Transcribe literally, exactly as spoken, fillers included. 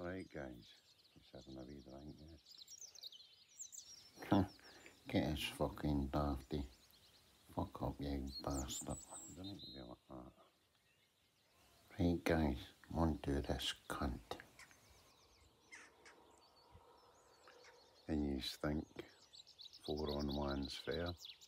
Right guys, just having a wee drink now. Get his fucking dafty. Fuck up, you bastard. You don't need to be like that. Right guys, on to this cunt. And you think four on one's fair?